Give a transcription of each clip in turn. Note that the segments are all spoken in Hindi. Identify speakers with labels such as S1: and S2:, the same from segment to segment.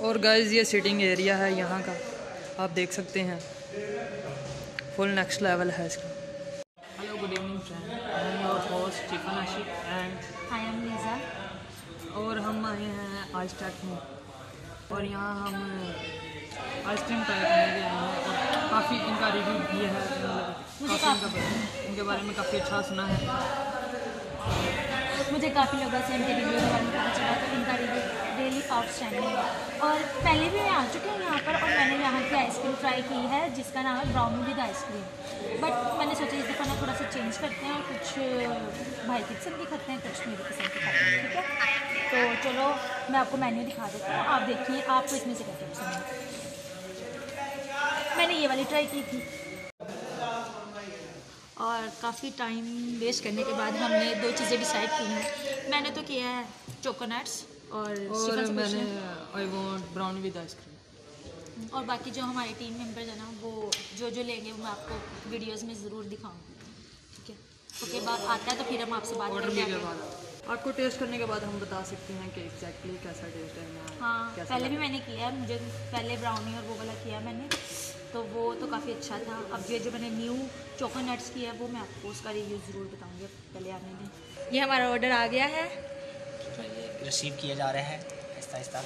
S1: और गाइस ये सिटिंग एरिया है यहाँ का, आप देख सकते हैं, फुल नेक्स्ट लेवल है इसका। Hello good evening friend, I am your host chicken Ashiq and
S2: I am Liza.
S1: और हम आए हैं आज तक में, और यहाँ हम आइसक्रीम ट्राई करने के आए हैं और काफ़ी इनका रिव्यू भी है, इनके बारे में काफ़ी अच्छा सुना है।
S2: मुझे काफ़ी लोगों से इनके रिव्यू के बारे में पता चला, तो इनका रिव्यू रियली आउटस्टैंडिंग है। और पहले भी मैं आ चुकी हूँ यहाँ पर, और मैंने यहाँ की आइसक्रीम ट्राई की है जिसका नाम है ब्राउनी विद आइसक्रीम। बट मैंने सोचा इस दफ़ा ना थोड़ा सा चेंज करते हैं और कुछ भाई की पसंद की खाते हैं, कुछ मेरी पसंद की खाते हैं, ठीक है। तो चलो मैं आपको मेन्यू दिखा देती हूँ, आप देखिए आपको इसमें से कैसे पसंद है। मैंने ये वाली ट्राई की थी, और काफ़ी टाइम वेस्ट करने के बाद हमने दो चीज़ें डिसाइड की हैं। मैंने तो किया है चोकोनट्स और
S1: मैंने I want brownie with ice cream.
S2: और बाकी जो हमारे टीम मेंबर्स हैं ना, वो जो लेंगे वो मैं आपको वीडियोस में ज़रूर दिखाऊंगी, ठीक है। ओके, बात आता है तो फिर हम आपसे बात
S1: ऑर्डर के बाद आपको टेस्ट करने के बाद हम बता सकते हैं कि एग्जैक्टली कैसा टेस्ट है यहाँ।
S2: हाँ, पहले भी मैंने किया है, मुझे पहले ब्राउनी और वो वाला किया मैंने, तो वो तो काफ़ी अच्छा था। अब ये जो मैंने न्यू चोकोनट्स किया है वो मैं आपको उसका रिव्यू ज़रूर बताऊंगी, पहले आने दें। ये हमारा ऑर्डर आ गया है,
S3: रिसीव किया जा रहा है आहिस्ता आहिस्ता।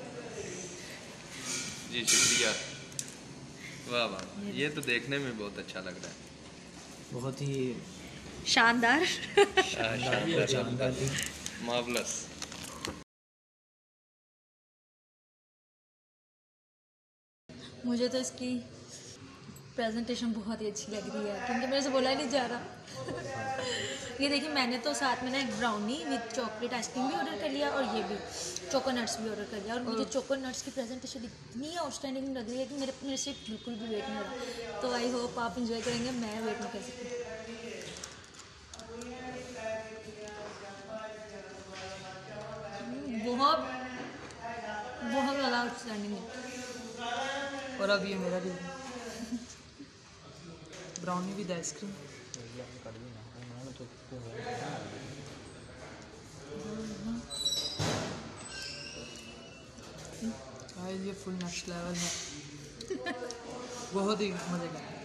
S4: जी शुक्रिया, वाह वाह, ये तो देखने में बहुत अच्छा लग रहा है,
S3: बहुत ही
S2: शानदार
S4: शानदार, मार्वलस।
S2: मुझे तो इसकी प्रेजेंटेशन बहुत ही अच्छी लग रही है, क्योंकि मेरे से बोला ही नहीं जा रहा। ये देखिए, मैंने तो साथ में ना एक ब्राउनी विद चॉकलेट आइसक्रीम भी ऑर्डर कर लिया, और ये भी चोकोनट्स भी ऑर्डर कर लिया। और मुझे चोकोनट्स की प्रेजेंटेशन इतनी आउटस्टैंडिंग लग रही है कि मेरे से बिल्कुल भी वेट नहीं हो रहा। तो आई होप आप इंजॉय करेंगे, मैं वेट नहीं कर सकती। बहुत बहुत ज़्यादा आउटस्टैंडिंग है।
S1: और अब ये मेरा भी ब्राउनी विद आइसक्रीम। ये फुल नेक्स्ट लेवल है, बहुत ही मज़े का।